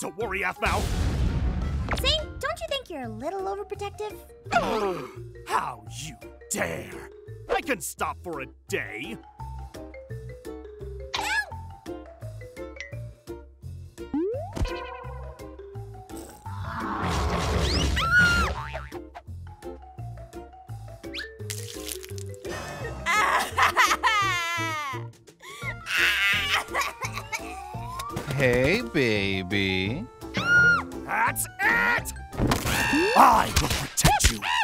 Don't worry, Aphmau. Zane, don't you think you're a little overprotective? How you dare! I can stop for a day. Hey, baby. That's it! I will protect you.